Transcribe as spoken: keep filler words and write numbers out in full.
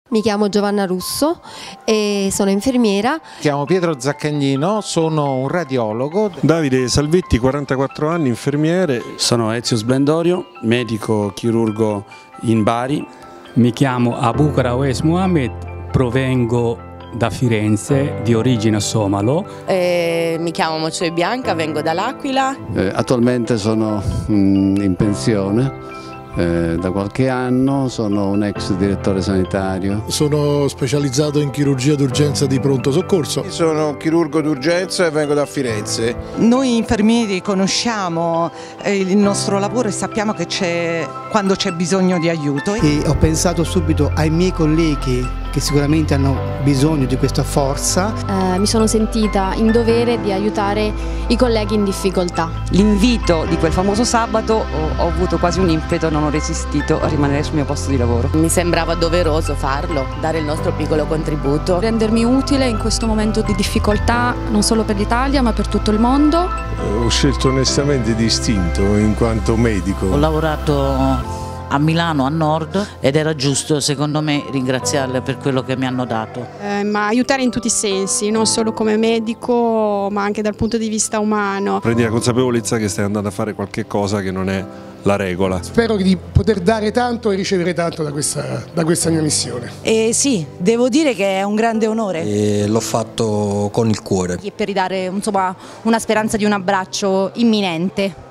Mi chiamo Giovanna Russo e sono infermiera. Mi chiamo Pietro Zaccagnino, sono un radiologo. Davide Salvetti, quarantaquattro anni, infermiere. Sono Ezio Splendorio, medico chirurgo in Bari. Mi chiamo Abukar Awais Mohamed, provengo da Firenze, di origine somalo. Eh, mi chiamo Moccioe Bianca, vengo dall'Aquila. Eh, attualmente sono mh, in pensione. Eh, da qualche anno, sono un ex direttore sanitario. Sono specializzato in chirurgia d'urgenza di pronto soccorso. Sono chirurgo d'urgenza e vengo da Firenze. Noi infermieri conosciamo eh, il nostro lavoro e sappiamo che c'è quando c'è bisogno di aiuto. E ho pensato subito ai miei colleghi che sicuramente hanno bisogno di questa forza. Eh, mi sono sentita in dovere di aiutare i colleghi in difficoltà. L'invito di quel famoso sabato ho, ho avuto quasi un impeto, non ho resistito a rimanere sul mio posto di lavoro. Mi sembrava doveroso farlo, dare il nostro piccolo contributo. Rendermi utile in questo momento di difficoltà non solo per l'Italia ma per tutto il mondo. Eh, ho scelto onestamente distinto in quanto medico. Ho lavorato a Milano, a Nord, ed era giusto secondo me ringraziarle per quello che mi hanno dato. Eh, ma aiutare in tutti i sensi, non solo come medico ma anche dal punto di vista umano. Prendi la consapevolezza che stai andando a fare qualche cosa che non è la regola. Spero di poter dare tanto e ricevere tanto da questa, da questa mia missione. Eh sì, devo dire che è un grande onore. E l'ho fatto con il cuore. E per ridare insomma una speranza di un abbraccio imminente.